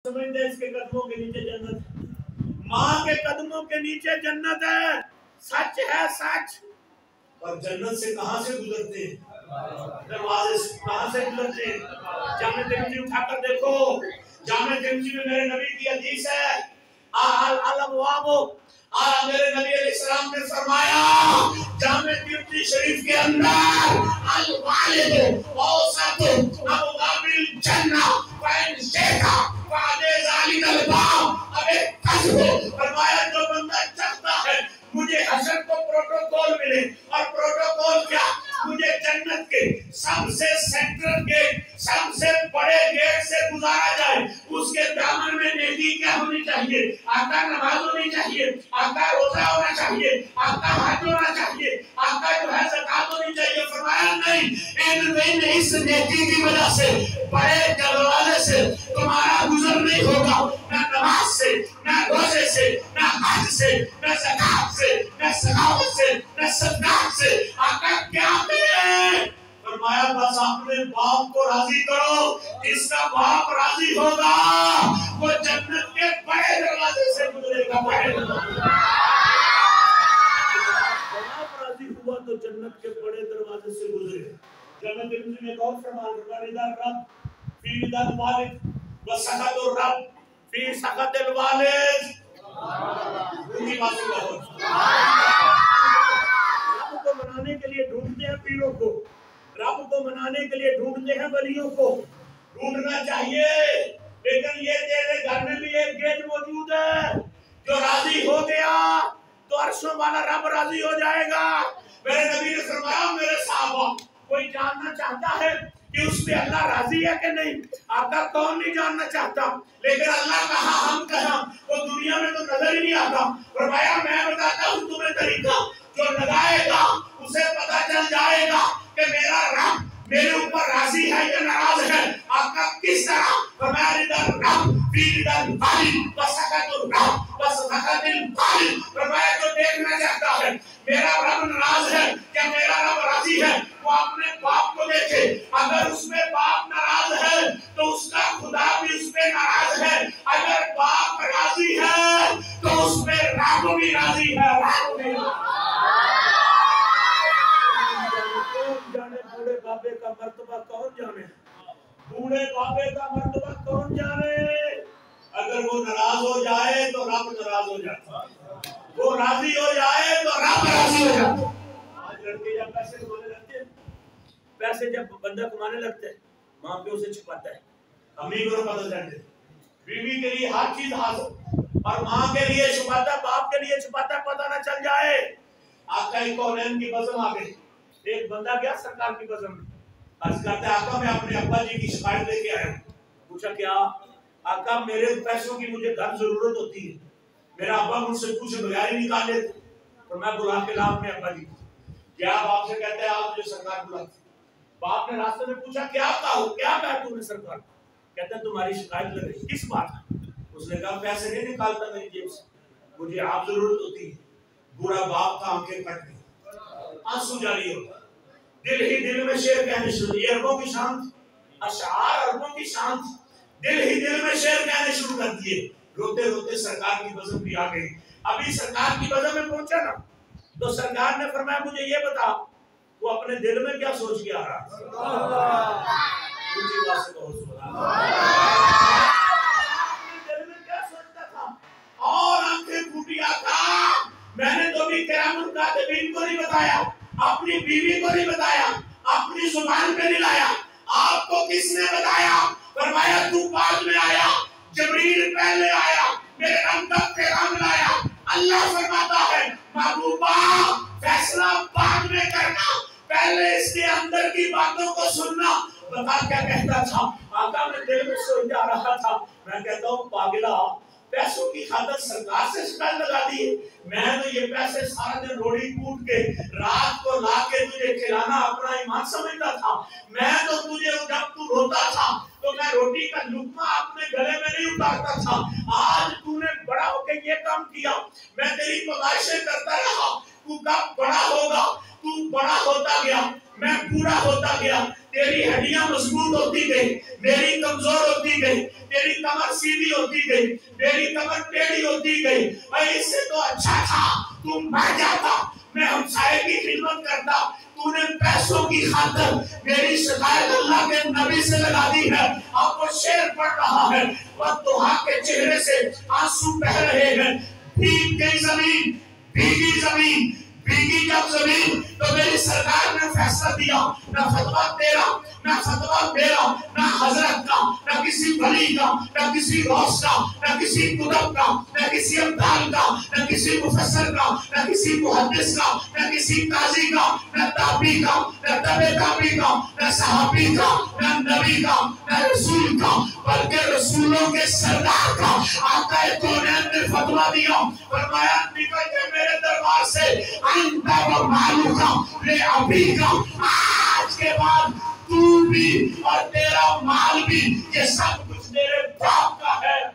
سمجھتے ہیں اس کے قدموں کے نیچے جنت ہے، ماں کے قدموں کے نیچے جنت ہے، سچ ہے سچ۔ اور جنت سے کہاں سے گزرتے ہیں؟ دروازے سے کہاں سے گزرتے ہیں؟ جامع ترمذی اٹھا کر دیکھو، جامع ترمذی میں میرے نبی کی حدیث ہے، میرے نبی علیہ السلام نے فرمایا جامع ترمذی شریف کے اندر الوالد اوسط ابواب الجنہ فإن شئت فعلى ذلك الباب ابے قصد فرمایا جو بندہ چاہتا ہے مجھے حشر کو پروٹوکول ملے، اور پروٹوکول کیا؟ مجھے جنت کے سب سے سینٹرل گیٹ، سب سے بڑے گیٹ سے گزارا جائے، اس کے دامن میں نیکی کیا ہونی چاہیے؟ آقا نماز ہونی چاہیے، آقا روزہ ہونا چاہیے، آقا حج ہونا چاہیے، آقا جو ہے زکات ہونی چاہیے۔ فرمایا نہیں، اس نیکی کی وجہ سے بڑے دروازے سے تمہارا گزر نہیں ہوگا، نہ نماز سے، نہ روزے سے، نہ حج سے، نہ زکات سے، نہ سخاوت سے، نہ صدقات سے۔ آقا کیا کرے؟ فرمایا بس اپنے باپ کو راضی کرو، جس کا باپ راضی ہوگا وہ جنت کے بڑے دروازے سے گزرے گا، بڑے دروازے۔ باپ راضی ہوا تو جنت کے بڑے دروازے سے گزرے۔ جنت ترمذی میں ایک اور فرمان ہے، رضا الرب فی رضا الوالد وسخط الرب فی سخط الوالد۔ اونچی بات سے کہو۔ رب کو منانے کے لیے ڈھونڈتے ہیں پیروں کو، رب کو منانے کے لیے ڈھونڈتے ہیں ولیوں کو، ڈھونڈنا چاہیے، لیکن یہ تیرے گھر میں بھی ایک گیٹ موجود ہے، جو راضی ہو گیا تو عرشوں والا رب راضی ہو جائے گا۔ میرے نبی نے فرمایا میرے صحابہ کوئی جاننا چاہتا ہے کہ اس پہ اللہ راضی ہے کہ نہیں؟ آقا کون نہیں جاننا چاہتا، لیکن اللہ کہاں ہم کہاں، وہ دنیا میں تو نظر ہی نہیں آتا۔ فرمایا میں بتاتا ہوں تمہیں طریقہ، جو لگائے گا اسے پتہ چل جائے گا کہ میرا رب میرے اوپر راضی ہے یا ناراض ہے۔ آقا کس طرح؟ فرمایا رضا الرب فی رضا الوالد وسخط الرب وسخط الوالد۔ فرمایا جو دیکھنا چاہتا ہے میرا رب ناراض ہے یا میرا رب راضی ہے، وہ اپنے باپ کو دیکھے، اگر اس میں باپ ناراض ہے تو اس کا خدا بھی اس پہ ناراض ہے، اگر باپ راضی ہے تو اس پہ رب بھی راضی ہے، رب بھی بوڑھے بابے کا مرتبہ کون جانے، بوڑھے بابے کا مرتبہ کون جانے۔ اگر وہ ناراض ہو جائے تو رب ناراض ہو جاتا، وہ راضی ہو جائے تو رب راضی ہو جاتا۔ آج لڑکے جب پیسے کمانے لگتے ہیں، پیسے جب بندہ کمانے لگتا ہے ماں پیو سے چھپاتا ہے، امی کو پتہ چل جائے، بیوی کے لیے ہر چیز حاصل، اور ماں کے لیے چھپاتا ہے، باپ کے لیے چھپاتا ہے، پتہ نہ چل جائے۔ آقا کونین کی بزم آ گئی، ایک بندہ گیا سرکار کی بزم میں، عرض کرتا ہے آقا میں اپنے ابا جی کی شکایت لے کے آیا ہوں۔ پوچھا کیا؟ آقا میرے پیسوں کی مجھے گھر ضرورت ہوتی ہے، میرا ابا مجھ سے پوچھے بغیر ہی نکال لیتے، تو میں بلا کے لا اپنے ابا جی کو، کیا باپ سے کہتے ہیں آپ مجھے سرکار بلاتے۔ باپ نے راستے میں پوچھا کیا کہا، کیا کہا تم نے سرکار؟ کہتا ہے تمہاری شکایت لگ رہی، کس بات ہے؟ اس نے کہا پیسے نہیں نکالتا میری جیب سے، مجھے آپ ضرورت ہوتی ہے۔ برا باپ کا آنکھیں کٹ گئی، آنسو جاری ہو، دل ہی دل میں شعر کہنے شروع، یہ عربوں کی شان تھی، اشعار عربوں کی شان تھی، دل ہی دل میں شعر کہنے شروع کر دیے۔ روتے روتے سرکار کی بزم بھی آ گئی۔ ابھی سرکار کی بزم میں پہنچا نا تو سرکار نے فرمایا مجھے یہ بتا وہ اپنے دل میں کیا سوچ کے آ رہا ہے؟ اونچی بات سے کہو سبحان اللہ۔ اپنے دل میں کیا سوچتا تھا؟ اور آنکھیں پھوٹی آقا میں نے تو بھی کرام الکاتبین کو نہیں بتایا، اپنی بیوی کو نہیں بتایا، اپنی زبان پہ نہیں لایا، آپ کو کس نے بتایا؟ فرمایا تو بعد میں آیا، جبریل پہلے آیا، میرے رب کا پیغام لایا۔ اللہ فرماتا ہے محبوبہ فیصلہ بعد میں کرنا، پہلے اس کے اندر کی باتوں کو سننا۔ بتا کیا کہتا تھا؟ آقا میں دل میں سوچ جا رہا تھا، میں کہتا ہوں پاگلا پیسوں کی خاطر سرکار سے شکایت لگا دی، میں تو یہ پیسے سارا دن روڑی کوٹ کے رات کو لا کے تجھے کھلانا اپنا ایمان سمجھتا تھا، میں تو تجھے جب تو روتا تھا تو میں روٹی کا لقمہ اپنے گلے میں نہیں اتارتا تھا، آج تو نے بڑا ہو کے یہ کام کیا، میں تیری پبائشیں کرتا رہا، تو کب بڑا ہوگا، تو بڑا ہوتا گیا، میں بوڑھا ہوتا گیا، تیری ہڈیاں مضبوط ہوتی گئی، میری کمزور ہوتی گئی، تیری کمر سیدھی ہوتی گئی، میری کمر ٹیڑھی ہوتی گئی۔ میں اس سے تو اچھا تھا تو مر جاتا، میں ہمسائے کی خدمت کرتا، تو نے پیسوں کی خاطر میری شکایت اللہ کے نبی سے لگا دی ہے۔ آپ کو شعر پڑھ رہا ہے، وَالضُّحَا کے چہرے سے آنسو بہہ رہے ہیں۔ بھیگ گئی زمین، بھیگی زمین، بھیگی جب زمین تو میری سرکار نے فیصلہ دیا، نہ فتویٰ تیرا، نہ فتویٰ میرا، نہ حضرت کا، نہ کسی ولی کا، نہ کسی غوث کا، نہ کسی قطب کا، نہ کسی ابدال کا، نہ کسی مفسر کا، نہ کسی محدث کا، نہ کسی قاضی کا، نہ تابعی کا، نہ تبع تابعی کا، نہ صحابی کا، نہ نبی کا، نہ رسول کا، بلکہ رسولوں کے سردار کا آقا کونین نے فتویٰ دیا، فرمایا نکل کے میرے دربار سے، انت و مالکا لے ابی کا، آج کے بعد تو بھی اور تیرا مال بھی یہ سب کچھ میرے باپ کا ہے۔